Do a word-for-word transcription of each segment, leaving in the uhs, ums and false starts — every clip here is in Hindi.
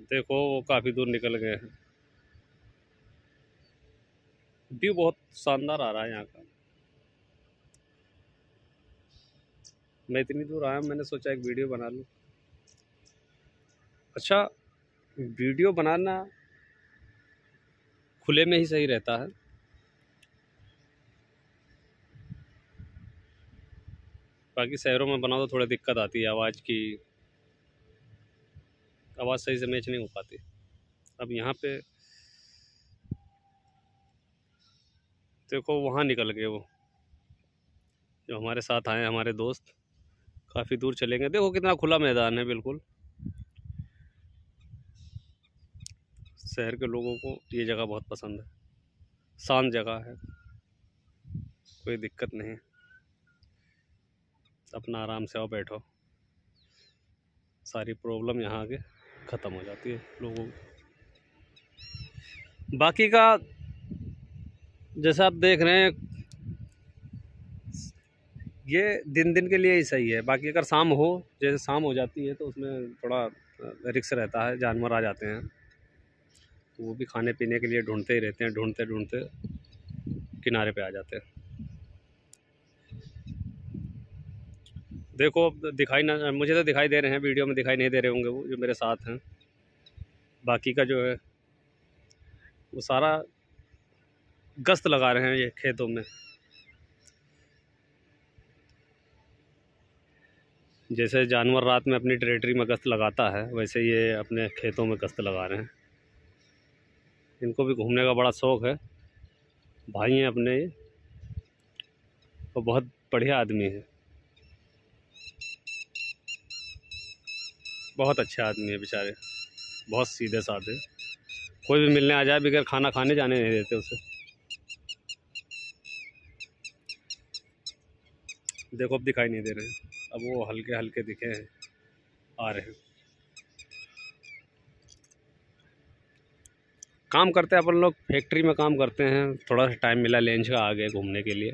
देखो वो काफ़ी दूर निकल गए हैं। व्यू बहुत शानदार आ रहा है यहाँ का। मैं इतनी दूर आया, मैंने सोचा एक वीडियो बना लूँ। अच्छा, वीडियो बनाना खुले में ही सही रहता है। बाकी शहरों में बनाओ तो थोड़ा दिक्कत आती है, आवाज़ की आवाज़ सही से मैच नहीं हो पाती। अब यहाँ पे देखो वहाँ निकल गए वो जो हमारे साथ आए हमारे दोस्त, काफ़ी दूर चलेंगे। देखो कितना खुला मैदान है बिल्कुल। शहर के लोगों को ये जगह बहुत पसंद है, शांत जगह है, कोई दिक्कत नहीं, अपना आराम से आओ बैठो, सारी प्रॉब्लम यहाँ आके ख़त्म हो जाती है लोगों की। बाकी का जैसा आप देख रहे हैं ये दिन दिन के लिए ही सही है। बाकी अगर शाम हो, जैसे शाम हो जाती है तो उसमें थोड़ा रिस्क रहता है, जानवर आ जाते हैं तो वो भी खाने पीने के लिए ढूंढते ही रहते हैं, ढूंढते ढूंढते किनारे पे आ जाते हैं। देखो अब दिखाई ना, मुझे तो दिखाई दे रहे हैं, वीडियो में दिखाई नहीं दे रहे होंगे वो जो मेरे साथ हैं। बाकी का जो है वो सारा गश्त लगा रहे हैं ये खेतों में। जैसे जानवर रात में अपनी टेरिटरी में गश्त लगाता है, वैसे ये अपने खेतों में गश्त लगा रहे हैं। इनको भी घूमने का बड़ा शौक़ है, भाई हैं अपने ये, तो बहुत बढ़िया आदमी है, बहुत अच्छे आदमी है बेचारे, बहुत सीधे साधे। कोई भी मिलने आ जाए बगैर खाना खाने जाने नहीं देते उसे। देखो अब दिखाई नहीं दे रहे हैं, अब वो हल्के हल्के दिखे हैं, आ रहे हैं। काम करते हैं अपन लोग, फैक्ट्री में काम करते हैं, थोड़ा सा टाइम मिला लंच का, आ गए घूमने के लिए।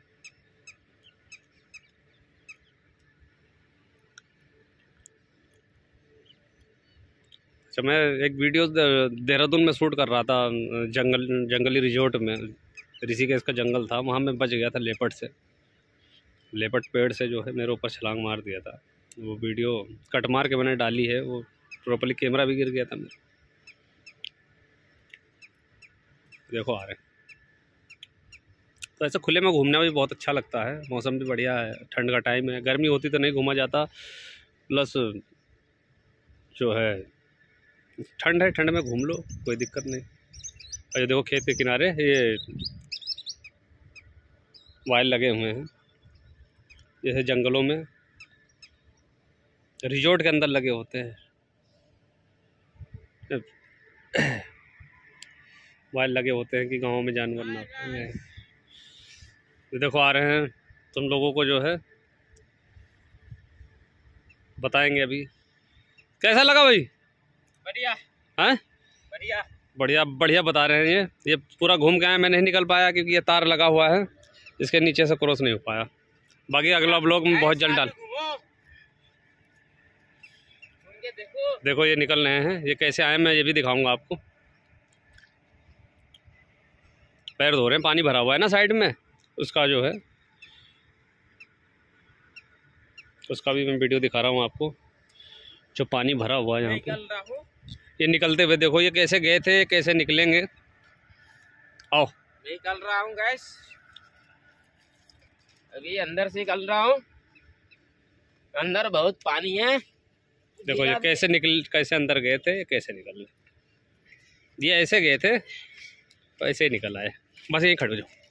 अच्छा, मैं एक वीडियो देहरादून में शूट कर रहा था, जंगल जंगली रिजॉर्ट में, ऋषिकेश का जंगल था, वहाँ मैं बच गया था लेपर्ड से। लेपर्ड पेड़ से जो है मेरे ऊपर छलांग मार दिया था। वो वीडियो कट मार के मैंने डाली है, वो प्रॉपर्ली कैमरा भी गिर गया था मेरा। देखो आ रहे हैं। तो ऐसे खुले में घूमना भी बहुत अच्छा लगता है, मौसम भी बढ़िया है, ठंड का टाइम है। गर्मी होती तो नहीं घूमा जाता, प्लस जो है ठंड है, ठंड में घूम लो, कोई दिक्कत नहीं। और ये देखो खेत के किनारे ये वायर लगे हुए हैं, जैसे जंगलों में रिजॉर्ट के अंदर लगे होते हैं वायर लगे होते हैं कि गाँव में जानवर ना। ये देखो आ रहे हैं, तुम लोगों को जो है बताएंगे अभी। कैसा लगा भाई? बढ़िया है, बढ़िया बढ़िया बढ़िया बता रहे हैं। ये ये पूरा घूम के आए, मैं नहीं निकल पाया क्योंकि ये तार लगा हुआ है, इसके नीचे से क्रॉस नहीं हो पाया। बाकी अगला ब्लॉग में बहुत जल्द डाल। देखो देखो ये निकल रहे हैं, ये कैसे आए मैं ये भी दिखाऊंगा आपको। पैर धो रहे हैं, पानी भरा हुआ है ना साइड में, उसका जो है उसका भी मैं वीडियो दिखा रहा हूँ आपको, जो पानी भरा हुआ है यहाँ पे। ये निकलते हुए देखो, ये कैसे गए थे, कैसे निकलेंगे। आओ, निकल रहा हूँ गैस, अभी अंदर से निकल रहा हूँ, अंदर बहुत पानी है। देखो ये कैसे निकल, कैसे अंदर गए थे, कैसे निकल, ये ऐसे गए थे तो ऐसे ही निकल आए। बस यहीं खड़े हो जाओ।